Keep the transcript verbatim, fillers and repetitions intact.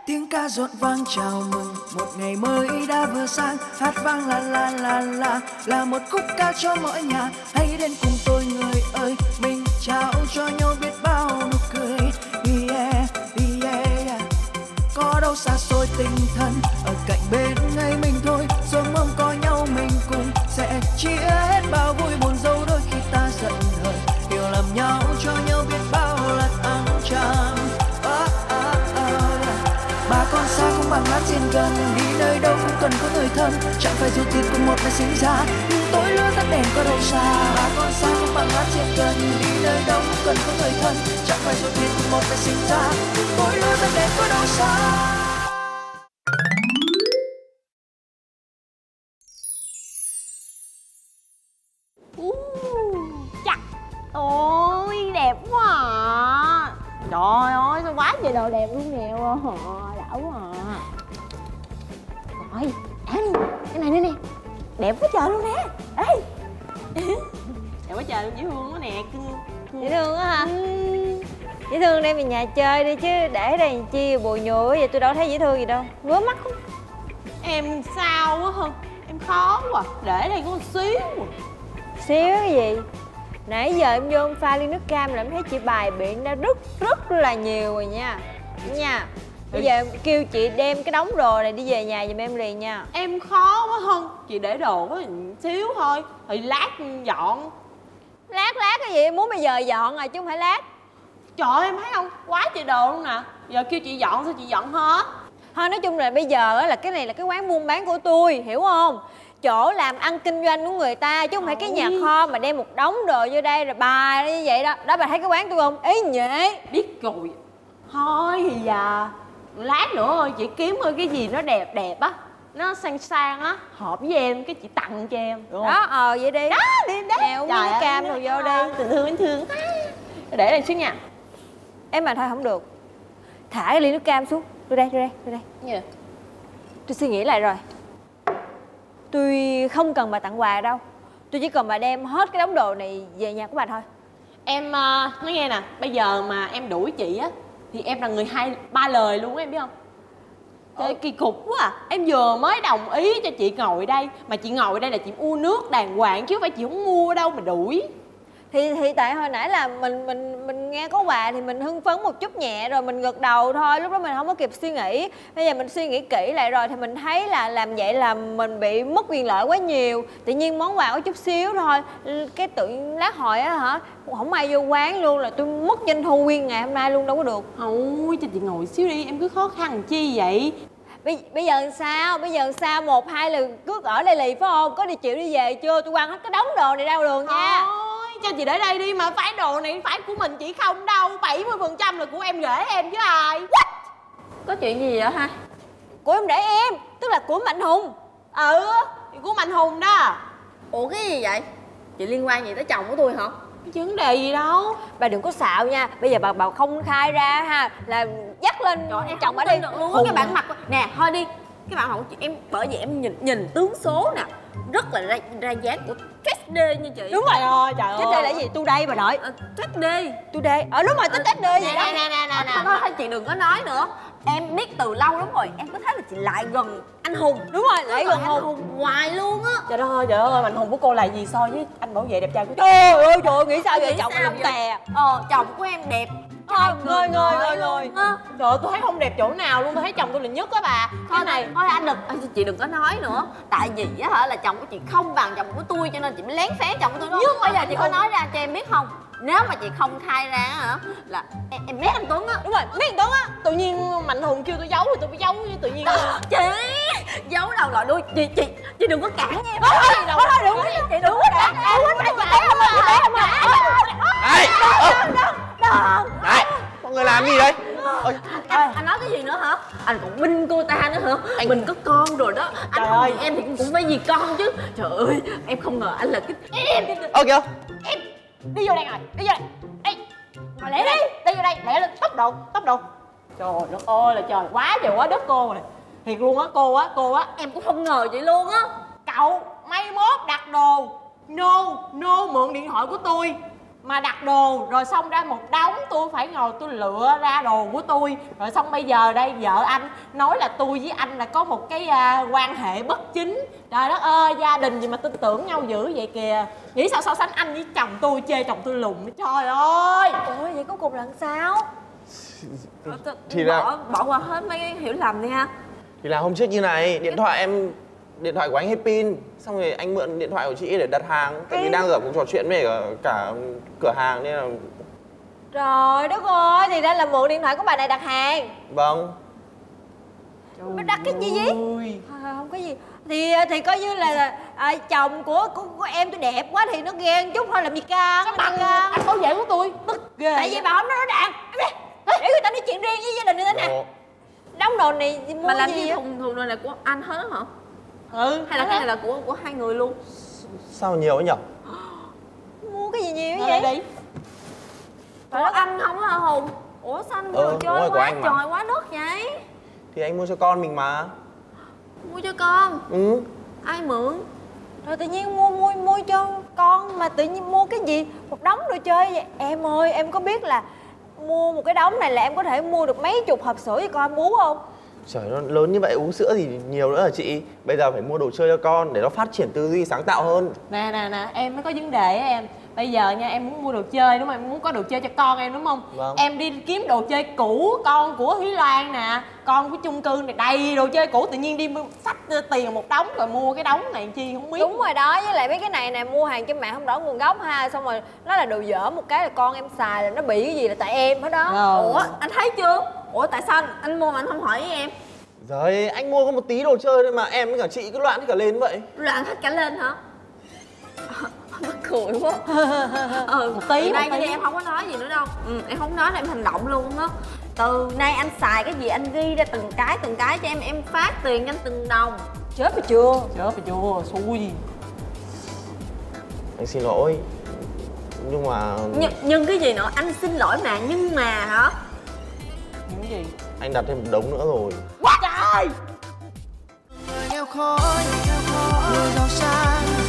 Tiếng ca rộn vang chào mừng một ngày mới đã vừa sang, hát vang la la la la là một khúc ca cho mỗi nhà. Hãy đến cùng tôi người ơi, mình trao cho nhau biết bao nụ cười. Yeah, yeah, yeah. Có đâu xa xôi tinh thần, ở cạnh bên ngay mình thôi. Rồi mong có nhau mình cùng sẽ chia hết bao vui buồn, dẫu đôi khi ta giận hờn, hiểu lầm nhau cho nhau biết bao là ấm chạm. Bà con xa không bằng láng giềng gần, đi nơi đâu cũng cần có người thân. Chẳng phải dù thịt cùng một ngày sinh ra, nhưng tối lửa tắt đèn có đâu xa. Bà con xa không bằng láng giềng gần, đi nơi đâu cũng cần có người thân. Chẳng phải dù thịt cùng một ngày sinh ra, nhưng tối lửa tắt đèn có đâu xa. Chắc. Ôi đẹp quá à. Trời ơi sao quá trời đồ đẹp luôn nè. Đã quá à. Rồi ăn đi. Cái này nữa nè. Đẹp quá trời luôn nè. Ê. Đẹp quá trời luôn, dễ thương quá nè. Dễ thương quá hả? Ừ. Dễ thương đem về nhà chơi đi chứ để đây chi bùi nhùi vậy, tôi đâu thấy dễ thương gì đâu. Ngứa mắt không? Em sao quá hơn. Em khó quá. Để đây có một xíu. Xíu cái gì? Nãy giờ em vô em pha ly nước cam là em thấy chị bài biện ra rất rất là nhiều rồi nha. Nha. Bây giờ em kêu chị đem cái đống đồ này đi về nhà giùm em liền nha. Em khó quá hơn. Chị để đồ có xíu thôi thì lát dọn. Lát lát cái gì? Em muốn bây giờ dọn rồi chứ không phải lát. Trời ơi, em thấy không? Quá trời đồ luôn nè. Giờ kêu chị dọn sao chị dọn hết? Thôi nói chung là bây giờ là cái này là cái quán buôn bán của tôi, hiểu không? Chỗ làm ăn kinh doanh của người ta chứ không phải cái nhà kho mà đem một đống đồ vô đây rồi bài như vậy đó. Đó, bà thấy cái quán tôi không? Ý nhệ. Biết rồi. Thôi thì giờ lát nữa thôi chị kiếm ơi cái gì nó đẹp đẹp á, nó sang sang á, hợp với em cái chị tặng cho em được không? Đó, ờ vậy đi. Đó, đi đó. Nè uống miếng cam rồi vô đi. Tình thương anh thương. Để đây xuống nha. Em mà thôi không được. Thả cái ly nước cam xuống. Tôi đây, tôi đây, tôi đây. Gì? Tôi suy nghĩ lại rồi. Tôi không cần bà tặng quà đâu. Tôi chỉ cần bà đem hết cái đống đồ này về nhà của bà thôi. Em uh, nói nghe nè, bây giờ mà em đuổi chị á thì em là người hai ba lời luôn á, em biết không? Trời, kỳ cục quá à. Em vừa mới đồng ý cho chị ngồi đây, mà chị ngồi đây là chị mua nước đàng hoàng chứ không phải chị không mua đâu mà đuổi. Thì thì tại hồi nãy là mình mình mình nghe có quà thì mình hưng phấn một chút nhẹ rồi mình gật đầu thôi, lúc đó mình không có kịp suy nghĩ. Bây giờ mình suy nghĩ kỹ lại rồi thì mình thấy là làm vậy là mình bị mất quyền lợi quá nhiều. Tự nhiên món quà có chút xíu thôi, cái tự lát hồi á hả, không ai vô quán luôn là tôi mất doanh thu nguyên ngày hôm nay luôn, đâu có được. Ôi cho chị ngồi xíu đi, em cứ khó khăn chi vậy? Bây, bây giờ sao? Bây giờ sao? Một hai là cứ ở đây lì phải không? Có đi chịu đi về chưa? Tôi quăng hết cái đống đồ này ra đường nha. Thôi cho chị để đây đi, mà phải đồ này phải của mình chị không đâu. Bảy mươi phần trăm là của em gửi em chứ ai. What? Có chuyện gì vậy ha? Của em để em, tức là của Mạnh Hùng. Ừ, của Mạnh Hùng đó. Ủa cái gì vậy? Chị liên quan gì tới chồng của tôi hả? Cái vấn đề gì đâu. Bà đừng có xạo nha. Bây giờ bà bà không khai ra ha là dắt lên. Trời, em chồng không bà đi tin được luôn á. Cái bản mặt nè, thôi đi. Cái bản mặt của chị em, bởi vì em nhìn nhìn tướng số nè, rất là ra, ra dáng của Tết Đê như chị. Đúng rồi. Ơi trời ơi. Tết Đê là gì? Tôi đây bà nội. À, Tết Đê. Tôi đây. Ở đúng rồi, tôi Tết Đê vậy đó. Nè nè nè nè nè. Thôi thôi chị đừng có nói nữa. Em biết từ lâu lắm rồi, em có thấy là chị lại gần anh Hùng. Đúng rồi, lại gần Hùng. Hùng hoài luôn á. Trời ơi, trời ơi, Mạnh Hùng của cô là gì so với anh bảo vệ đẹp trai của tôi? Trời ơi, trời ơi, nghĩ sao vậy? Nghĩ Chồng sao lùng vậy? tè. Ờ, chồng của em đẹp. Thôi, ngơi ngơi ngơi ngơi. Trời ơi, tôi thấy không đẹp chỗ nào luôn, tôi thấy chồng tôi là nhất á bà. Thôi này, thôi anh đừng, chị đừng có nói nữa. Tại vì á hả là chồng của chị không bằng chồng của tôi cho nên chị mới lén phén chồng của tôi. Nhưng bây giờ chị có nói ra cho em biết không? Nếu mà chị không khai ra hả là em, em mét anh Tuấn á. Đúng rồi, mét anh Tuấn á. Tự nhiên Mạnh Hùng kêu tôi giấu thì tôi phải giấu chứ tự nhiên. Chị giấu đầu lòi đuôi. Chị chị chị đừng có cản em. Thôi thôi đâu. Thôi đừng. Chị đừng có cản em. Chị té không à? Chị té không à? Này, này, mọi người làm gì đấy? Ôi, Anh, anh nói cái gì nữa hả? Anh còn binh cô ta nữa hả? Anh mình có con rồi đó. Anh Trời không ơi. vì em thì cũng phải vì con chứ. Trời ơi, em không ngờ anh là cái em. ơ kìa, Em đi vô đây rồi, đi vô đây. Ê, ngồi lẹ đi, đi vô đây, lẹ lên, tốc độ, tốc độ. Trời đất ơi là trời, quá trời quá đất cô rồi. Thiệt luôn á, cô á, cô á. Em cũng không ngờ vậy luôn á. Cậu, mai mốt đặt đồ no, no mượn điện thoại của tôi. mà đặt đồ rồi xong ra một đống, tôi phải ngồi tôi lựa ra đồ của tôi. Rồi xong bây giờ đây vợ anh nói là tôi với anh là có một cái uh, quan hệ bất chính. Trời đất ơi, gia đình gì mà tin tưởng nhau dữ vậy kìa. Nghĩ sao so sánh anh với chồng tôi, chê chồng tôi lùn. Trời ơi. Ôi vậy cuối cùng là sao? Thì bỏ, là bỏ qua hết mấy cái hiểu lầm đi ha. thì là hôm trước như này, điện thoại em điện thoại của anh hết pin, xong rồi anh mượn điện thoại của chị để đặt hàng, tại vì đang ở cuộc trò chuyện với cả, cả cửa hàng nên là Trời đất ơi, thì ra là mượn điện thoại của bà này đặt hàng. vâng. Bà đặt cái gì vậy? À, không có gì. Thì thì coi như là, là à, chồng của, của của em tôi đẹp quá thì nó ghen chút thôi, làm gì can. Sao bằng anh bảo vệ của tôi tức ghê. Tại vì bà không nói đàn. Để người ta nói chuyện riêng với gia đình người ta nè. Ồ, Đóng đồ này mua Mà làm gì gì vậy? thùng thùng này là của anh hết hả? Ừ, Hay là cái này là của của hai người luôn? sao nhiều ấy nhở? Mua cái gì nhiều Ngồi vậy? đây đi. Của anh không hả Hùng? Ủa sao anh mua Ờ, đồ đúng chơi rồi, của quá anh mà. trời quá đất vậy? Thì anh mua cho con mình mà. Mua cho con? Ừ. Ai mượn? Rồi tự nhiên mua mua mua cho con mà tự nhiên mua cái gì? Một đống đồ chơi vậy. Em ơi, em có biết là mua một cái đống này là em có thể mua được mấy chục hộp sữa cho con bú không? Trời, nó lớn như vậy uống sữa thì nhiều nữa hả chị? Bây giờ phải mua đồ chơi cho con để nó phát triển tư duy sáng tạo hơn. Nè nè nè, em mới có vấn đề á em. Bây giờ nha, em muốn mua đồ chơi đúng không? Em muốn có đồ chơi cho con em đúng không? Vâng. Em đi kiếm đồ chơi cũ, con của Thúy Loan nè, con của chung cư này đầy đồ chơi cũ, tự nhiên đi mua- xách tiền một đống rồi mua cái đống này chi không biết. Đúng rồi đó, với lại mấy cái này nè mua hàng trên mạng không rõ nguồn gốc ha, xong rồi nó là đồ dở một cái là con em xài là nó bị cái gì là tại em hết đó. Rồi. Ủa anh thấy chưa? Ủa tại sao anh, anh mua mà anh không hỏi với em? Rồi, anh mua có một tí đồ chơi thôi mà em với cả chị cứ loạn hết cả lên vậy. Loạn hết cả lên hả? Mắc cười quá. Ừ, Một tí, từ nay một tí. chứ em không có nói gì nữa đâu. Ừ, em không nói là em hành động luôn á. Từ nay anh xài cái gì anh ghi ra từng cái từng cái cho em, em phát tiền cho anh từng đồng. Chết rồi chưa? Chết rồi chưa, xui. Anh xin lỗi. Nhưng mà Nhưng, nhưng cái gì nữa? Anh xin lỗi mà, nhưng mà hả? Những cái gì? anh đặt thêm một đống nữa rồi. Quá trời. Người nghèo khó, người giàu sang